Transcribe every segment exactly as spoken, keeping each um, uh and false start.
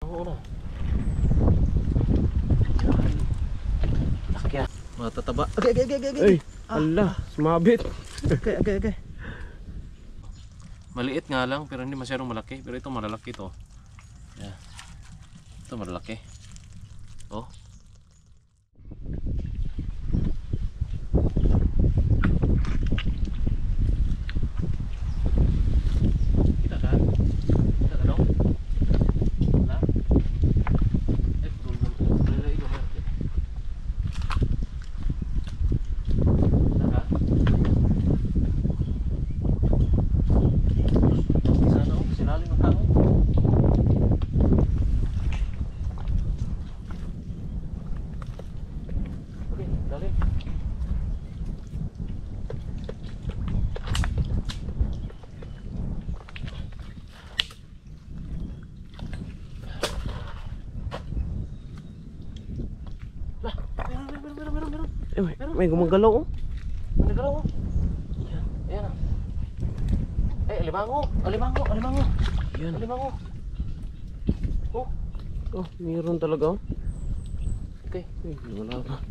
Limango na. Yan. Laki yan. Matataba. Okay, okay, okay, okay. Ay, ala, sumabit. Okay, okay, okay. Maliit nga lang pero hindi masyadong malaki. Pero ito malalaki to. Yeah. Ito malalaki. Oh. Kita kan? Kita kan dong? Wala? Eh, tulong. Lalay ko meron. Kita kan? Sana oh, sinaling ng tao. Okay, dali. Lah, meron, meron, meron, meron, meron. Eh, may, may gumagalaw oh. Nagalaw oh. Ayan, ayan ah. Eh, alimango, alimango, alimango. Yan. Alimango. Oh, Oh, mayroon talaga oh. okay. Ay, wala pa.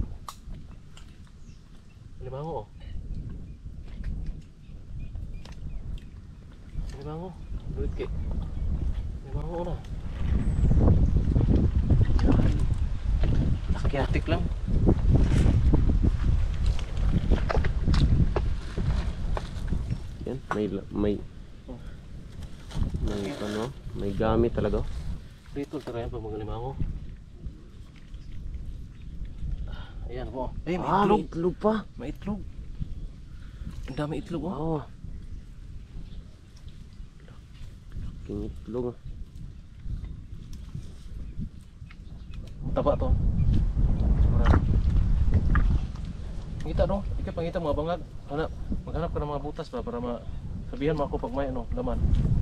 Alimango oh. Alimango. Dulit kay. Alimango na. Yan. Nakikiatik lang. Yan, may may Oh. may ano, may gamit talaga. Dito talaga yan pag mag-alimango. Ah, ayan po. Eh, may Ah, itlog. may itlog pa. May itlog. Ang dami itlog oh. Oo. Laking itlog ah. Taba to. Ngita no? Ikaw pangita mga bangag. Hanap, maghanap ka ng mga butas para para ma sabihan mo ako pag may ano, laman.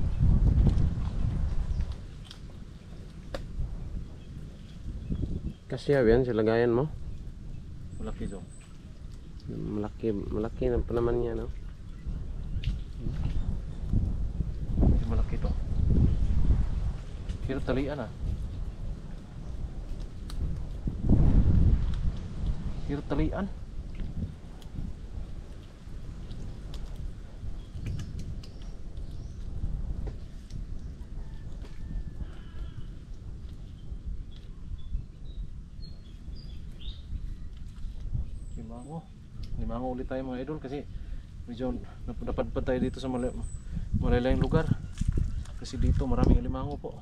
Kasi yan, silagayan mo. Malaki so. Malaki, malaki na pa naman yan, no? Hindi malaki to. Hirap talian ah. Hirap talian. Limango. Limango ulit tayo mga idol kasi medyo nap- napadpad tayo dito sa malay malalayang lugar. Kasi dito maraming alimango po.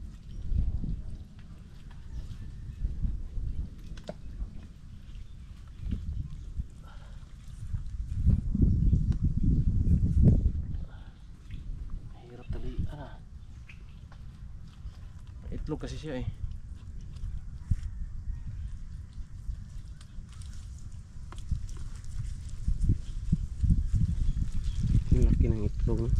Hirap talian ah. Itlog kasi siya eh. Ang laki ng itlog, no?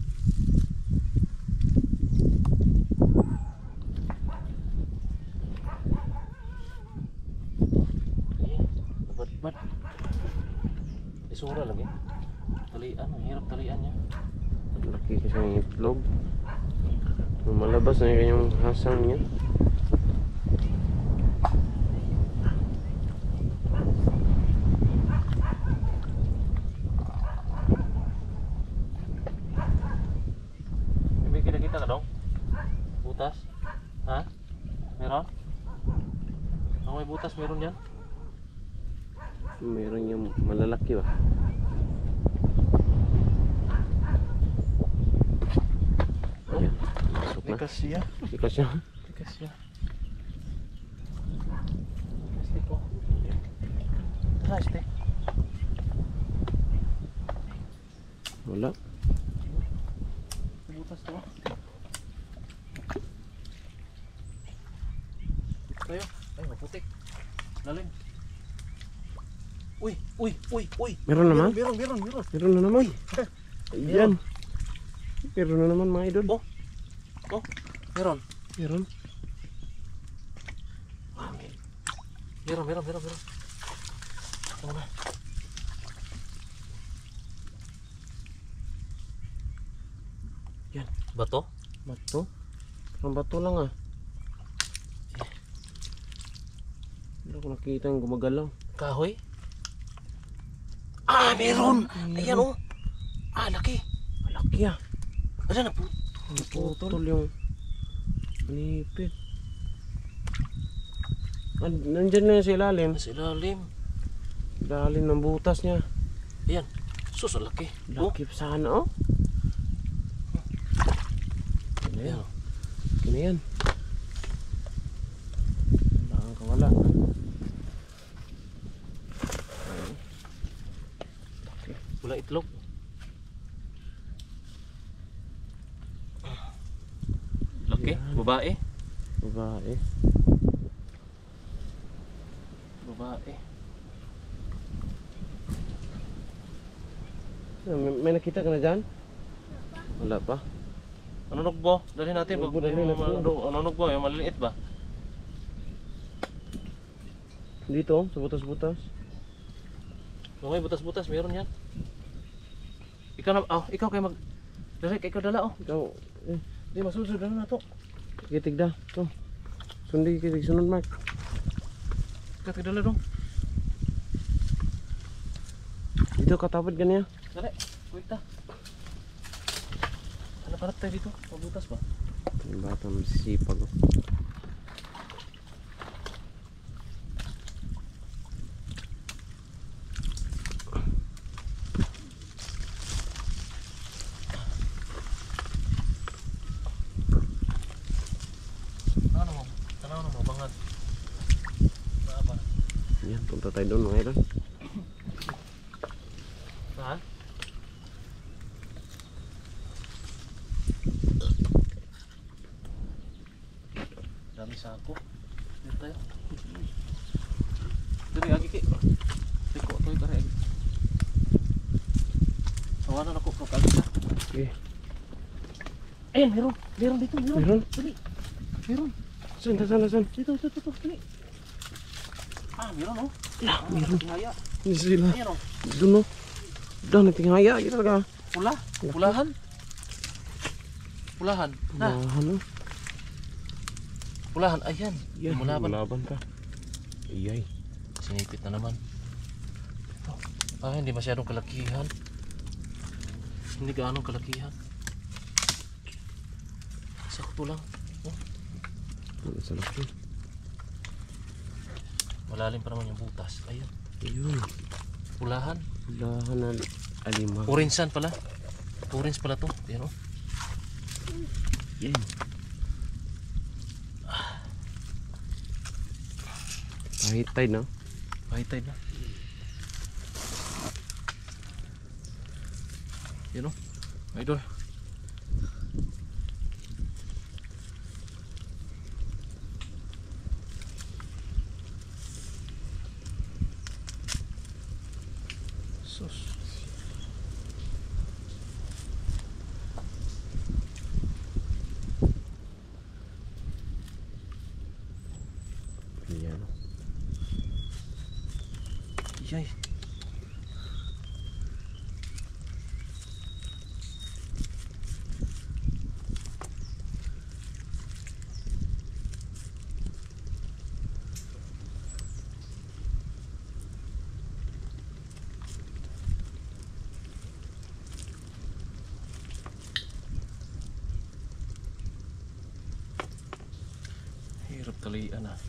Ayan, nabadbad. Isura lagi. Talian, ang hirap talian niya. Ang laki kasi ng itlog. Lumalabas na yung kanyang hasang niya. May kita-kita ka dong? Butas? Ha? Meron? Ang may butas meron yan? Mayroon yung malalaki ba? Ayan, pasok na. Likas siya. Likas siya. Likas siya. Este ko. Ah, este. Wala. Butas to. Tayo. Ay, maputik. Lalim. Uy, uy, uy, uy. Meron naman? Meron, meron, meron. Meron na naman. Ayan. Meron na naman mga idol. Oh. Oh, meron. Meron. Meron, meron, meron, meron. Ano na? Yan, bato? Bato? Parang bato lang ah. Pero kung nakita yung gumagalaw. Kahoy? Ah, meron! Ayan oh! Ah, laki! Malaki ah. Ano na po? Putol yung manipit. Ah, nandyan na yun sa ilalim. Sa ilalim. Ilalim ng butas niya. Ayan. Sus, ang laki. Oh, Laki pa sana oh. ayan. Kina yan. Wala kang kawala. Wala itlog. Laki, Yan. babae. Babae. Babae. Ah, May, may nakita ka na dyan? Wala pa. Ano nugbo? Dali natin. Nugbo, Pag- dali yung natin. ano- Ano nugbo? Yung maliliit ba? Dito, sa butas-butas. Yung may butas-butas, meron yan. Ikaw na, oh, ikaw kayo mag... Dali, ikaw dala, oh. Ikaw, eh, Di, masusod, ano na to? kitig da. Ito. Sundi kitig sunod, Mark. Ikaw, ikaw dala dong. Dito, katapad ka niya. Dali, wait ta. Hanap-hanap tayo dito. Mabutas ba? Yung bata masisipag. Oh. Ano mo? Ano mo? Bangan. Ba? Yan, punta tayo doon mga idol. Saan? Dami sako. Dito tayo. Dali, agi ki. Tiko, ito yung kare. agi. Tawanan ako, pro kalisa. Okay. Ayun, meron. Meron dito, meron. Meron? Dali. Meron. Saan, saan, saan? Dito, dito, dito. Dali. Ah, meron oh. Ah, meron. Tingaya. Hindi sila. Ayan oh. Doon no. Doon, nagtingaya. Kita talaga. Pula. Pulahan. Pulahan. Na, Ano? pulahan. Ayan. Yan, Mulaban. mulaban ka. Iyay. Sinipit na naman. Ito. Ah, hindi masyadong kalakihan. Hindi gaano kalakihan. Sakto lang. Oh, Ano sa laki? malalim pa naman yung butas. Ayan. Ayun. Pulahan. Pulahan na alima. Orangean pala. Orange pala to. Ayan oh. Yan. High tide no? High tide na. Yan oh. Idol. Sus. Yan. Yay. Hirap talian ah.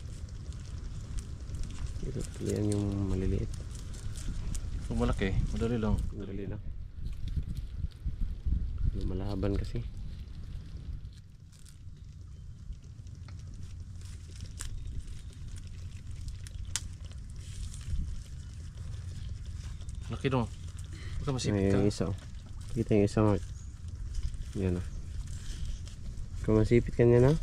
Ito yan yung maliliit. Kung malaki, madali lang. Madali lang. Lumalaban kasi. Laki dong. Huwag ka masipit Ay, ka. yung isa oh. Kita yung isa Mark. Yan oh. Kung masipit ka niya na.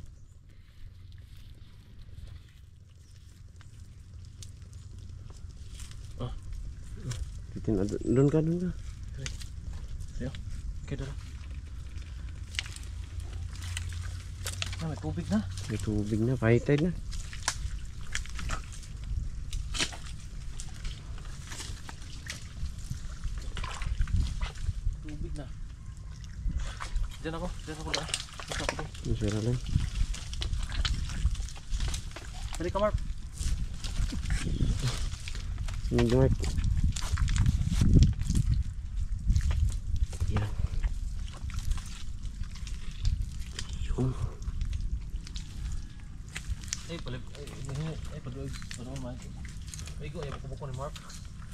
Ah. Titin, ah, doon ka, doon ka. Okay, dala. Ah, may tubig na. May tubig na, high tide na. Tubig na. Diyan ako. Diyan ako na. Diyan ako. Masira lang. Dali ka, Mark. Ini Mark. Yan. Yun. Eh, palit. Eh, eh, eh, palit. Ano naman? Ay, go. Ay, buko ni Mark.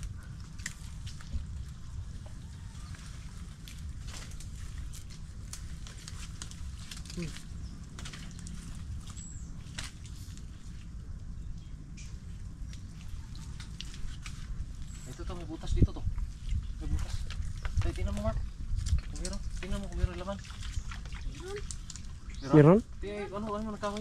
Ito to, may butas dito to. May butas. Ay, tingnan mo Mark. Kung meron. Tingnan mo kung meron laman. Meron? Meron? Di, ano, ano mo nagkahoy?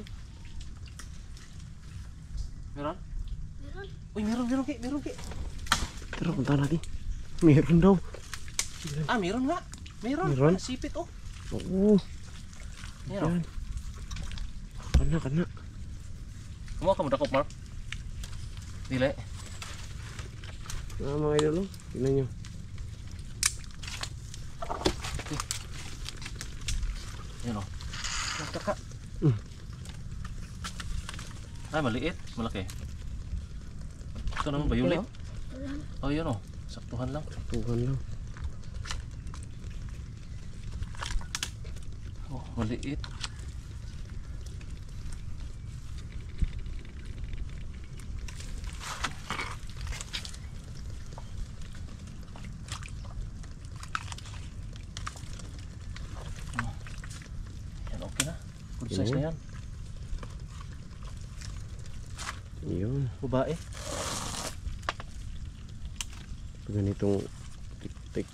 Meron? Meron. Uy, meron, meron ki, meron ki. Tara, punta natin. Meron daw. Ah, meron nga. Meron. Meron? Ah, sipit oh. Oo. Yan oh. Yan. Kana, kana. Kumuha ka mo dakop, Mark. Dili. Ah, mga idol, oh. Tingnan nyo. Yan oh. Nagkaka. Mm. Ay, maliit. Malaki. Ito naman, bayulit. Oh, yun oh. Saktuhan lang. Tuhan lang. Oh, maliit. Oh. Yan, okay na. Good size na yan. Yun. Babae. Ganitong tik-tik.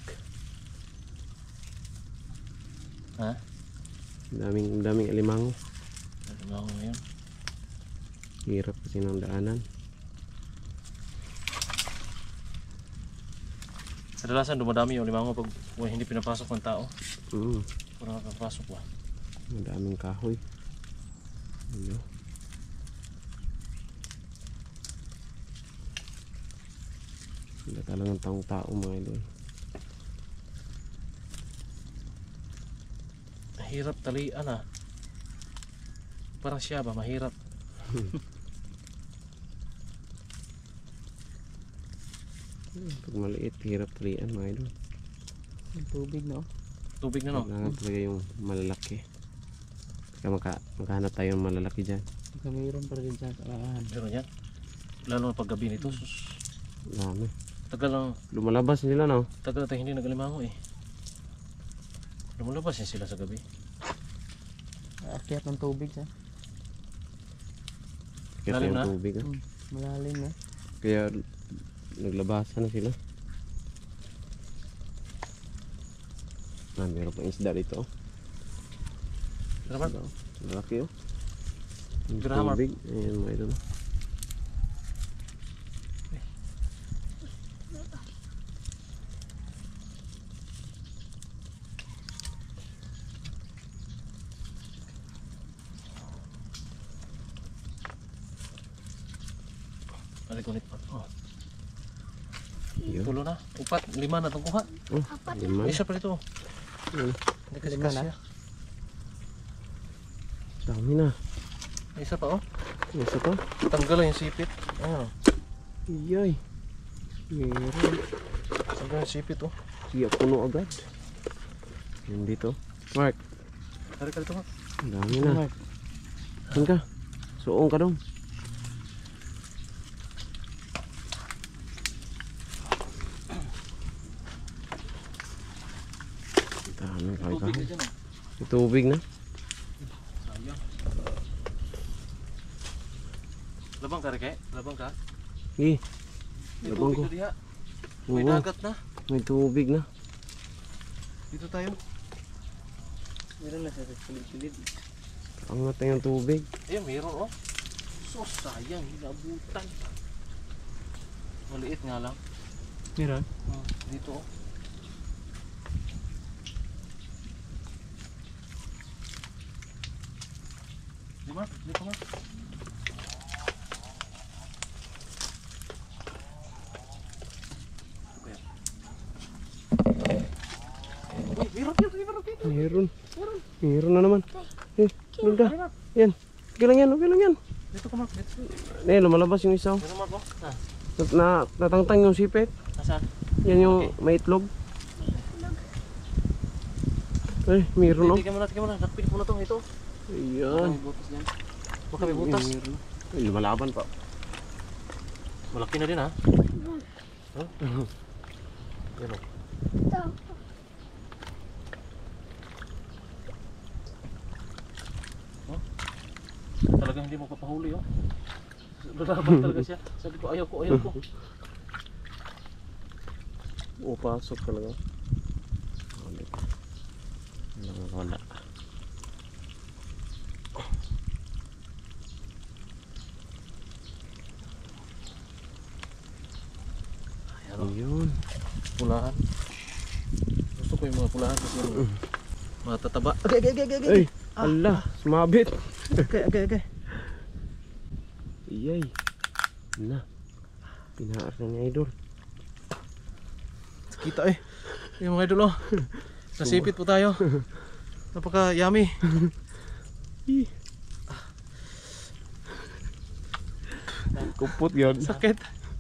Ha? Daming, daming alimango. Ano nga ngayon? Hirap kasi ng daanan. Kadalasan dumadami yung limango pag well, hindi pinapasok ng tao. Mm. Parang nakapasok ba? Madaming kahoy. Ano? Wala talagang taong tao mga idol. Mahirap talian ah. Parang siya ba? Mahirap. Pag maliit, hirap talian mga idol. Yung tubig no? Tubig na no? Kailangan talaga yung malalaki. Kaya maka, makahanap tayo ng malalaki dyan. Baka mayroon pa rin dyan sa arahan. Meron yan. Lalo na pag gabi nito. Sus. Dami. Tagal lang. Lumalabas nila no? Tagal tayo hindi nagalimango eh. Lumalabas yan sila sa gabi. Aakyat ng tubig ha. Kaya Lalim yung na? tubig ah. Hmm. Malalim na. Kaya naglabasan na sila. Ah, meron pang isda dito. Tara Mark. Malaki oh. Yung Tira, Mark. tubig. Ayan mga idol. Balik ulit pa. Oh. Yun. Tulo na. Upat. Lima na itong kuha. Oh, lima. May isa pa dito. Yun. Hindi kasi Lima na? kasya. Dami na. May isa pa oh. May isa pa. Tanggal lang yung sipit. Ayan oh. Iyay. Meron. Tanggal yung sipit oh. Siya puno agad. Yan dito. Mark. Tari ka dito Mark. Dami na. Saan ka? Suong ka dong. Dami kahoy Tubig na kahoy. dyan oh. May tubig na. Sayang. Labang ka Rike? Labang ka? Eh, May Labang tubig ko. na diha. May oo. dagat na. May tubig na. Dito tayo. Meron na sa pilid-pilid. Angat na yung tubig. Ayun, mayroon oh. So sayang, hinabutan. Maliit nga lang. Meron? Hmm, dito oh. Di Mark, dito Mark. Uy, meron, meron, meron dito. Meron. Meron na naman. Eh, doon ka. Yan. Okay lang yan, okay lang yan. Dito ka, Mark. Dito. Eh, lumalabas yung isa. oh. Dito, Mark. Oh. Ah, Na, na natangtang yung sipit. nasaan? Yan yung may itlog. Eh, meron oh. Tingnan mo na, tingnan mo na. Nakpil po na to. Ito. Ayan. May butas yan. Baka may butas. Meron. Ay, lumalaban pa. Malaki na din, ha? Huh? Yan, oh. Oh. Talagang hindi mo papahuli, oh. Lalaban talaga siya. Sabi ko, ayaw ko, ayaw ko. O, pasok talaga. Wala. Ayan, oh. Ayun. Pulahan. Gusto ko yung mga pulahan kasi yung matataba. Okay, okay, okay, okay. Ay, ala, sumabit. Okay, okay, okay. Iyay. Na. Pinaar na ni Idol. Kita eh. Yung mga idol, oh. Nasipit po tayo. Napaka yummy. Kupot yun. Sakit.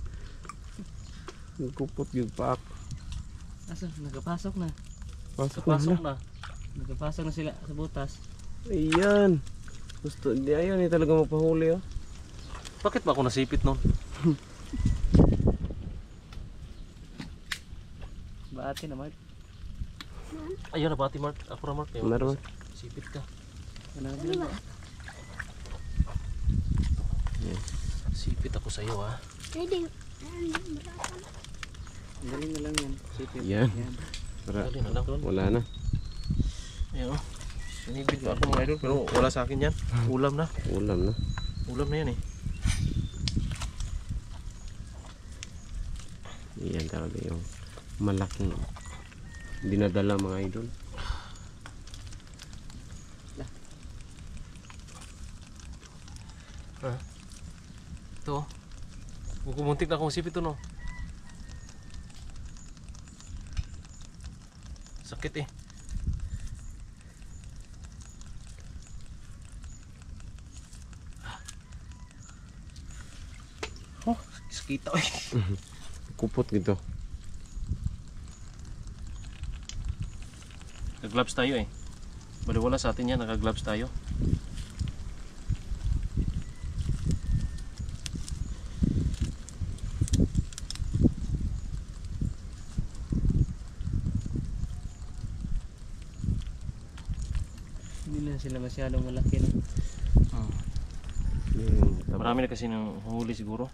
Kupot yun pa. Asa, nagapasok na. Pasok Pasok na. na. Nagapasok na sila sa butas. Ayan. Gusto, di ayaw ni talaga magpahuli oh. Bakit ba ako nasipit nun? Baati na, Mark. Ayun na bati, Mark. Ako na, Mark. Ayun, Meron. sipit ka. Wala na ba? Sipit ako sa'yo, ha. Ready. Galing na lang yan. Sipit. Yan. Yan. Para, Dali na lang. wala na. Ayun, oh. Sinipit pa ako mga idol. Pero wala sa akin yan. Ulam na. Ulam na. Ulam na yan, eh. Yan talaga yung malaking dinadala mga idol. Ha? Ito, oh. Kumuntik na akong sipit ito, no. Sakit, eh. Oh, sakita, eh. Kupot gitu. Nag-gloves tayo, eh. Baliwala sa atin yan, naka-gloves tayo. Hindi na sila masyadong malaki na. Hmm. Yung taba. Marami na kasi nang huli siguro.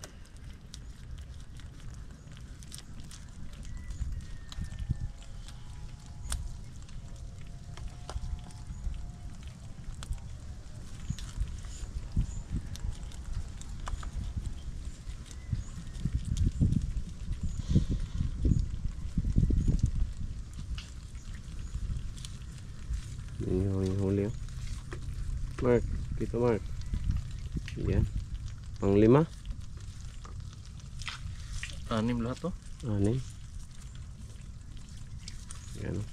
Yun yung yung huli oh. Mark, dito Mark. Yan. Pang lima. Anim lahat, to. Anim. Yan oh.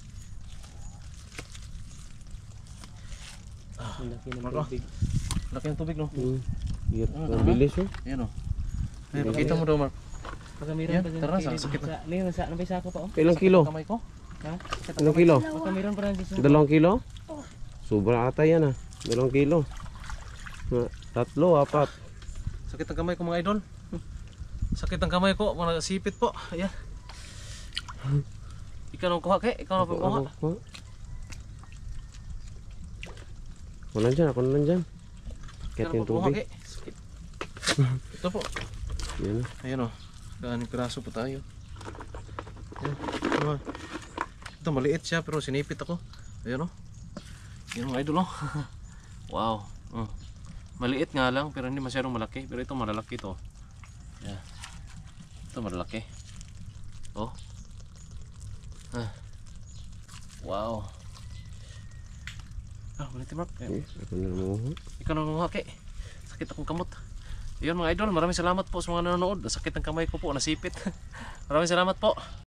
Ang laki ng Mark, oh. tubig. Laki ng tubig, no. Hmm. Yan. Ah, Ang bilis oh. Ayan, oh. Ay, pakita mo daw, Mark. Baka meron Yan, pa dyan tara, kilid. sakit na. Sa, meron sa, ano ba yung sako pa oh? Ilang kilo? Kamay ko. Ha? Ilang kilo? Baka meron pa rin dyan sa... Dalawang kilo? Sobra ata yan ah. Dalawang kilo. Ah, Tatlo, apat. Sakit ang kamay ko, mga idol. Sakit ang kamay ko, mga sipit po. Ayan. Ikaw nang kuha, kay? Ikaw nang Ako, kuha. ako, ako. Ako nandyan, ako nandyan. Sakit Ikaw yung nang kuha, tubig. kay? Sakit. Ito po. Yan oh. Ayan, oh. Kaanong piraso po tayo. Ayan. Ito, ito, maliit siya pero sinipit ako. Ayan, oh. Yan, mga idol, oh. Wow. Mm. Maliit nga lang pero hindi masyadong malaki. Pero ito malalaki to. Yeah. Ito malalaki. Oh. Ah. Wow. Ah, ulit Mark. Eh, ako na namuha. Ikaw nang kumuha, kay. Sakit akong kamot. Ayun mga idol, maraming salamat po sa mga nanonood. Sakit ang kamay ko po, nasipit. Maraming salamat po.